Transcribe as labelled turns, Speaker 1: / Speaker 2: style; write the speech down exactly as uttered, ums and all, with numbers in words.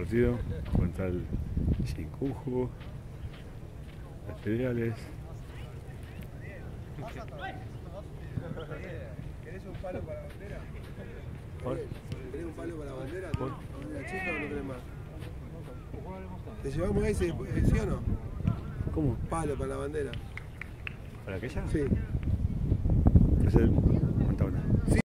Speaker 1: partido contra el Chicujo, las filiales.
Speaker 2: ¿Querés un palo para la bandera?
Speaker 1: ¿Por?
Speaker 2: ¿Querés un palo para la bandera?
Speaker 1: ¿Por?
Speaker 2: ¿La bandera chica o no querés más? ¿Te llevamos ese, sí o no?
Speaker 1: ¿Cómo?
Speaker 2: Palo para la bandera.
Speaker 1: ¿Para aquella?
Speaker 2: Sí.
Speaker 1: Es el